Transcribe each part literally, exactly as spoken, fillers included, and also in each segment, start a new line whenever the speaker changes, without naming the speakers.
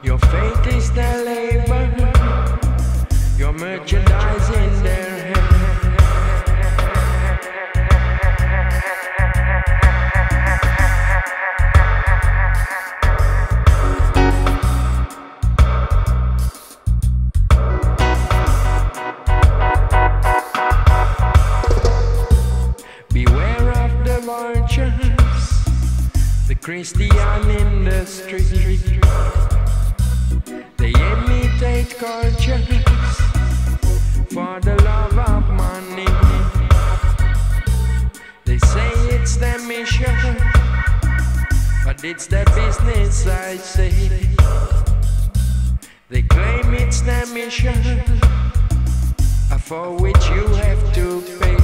Your faith is their labor, your merchandise in their hand. Beware of the vultures, the chirstian in the street. They imitate cultures for the love of money. They say it's their mission, but it's their business, I say. They claim it's their mission, for which you have to pay.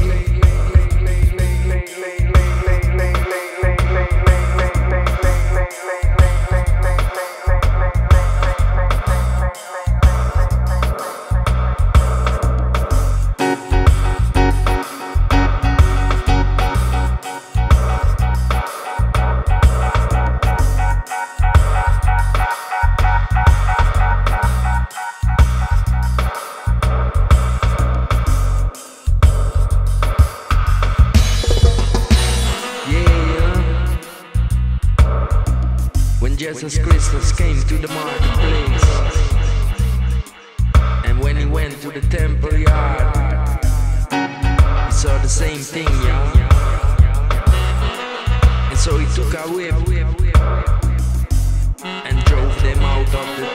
When Yesus Kristos came to the marketplace, and when he went to the temple yard, he saw the same thing, yeah. And so he took a whip and drove them out of the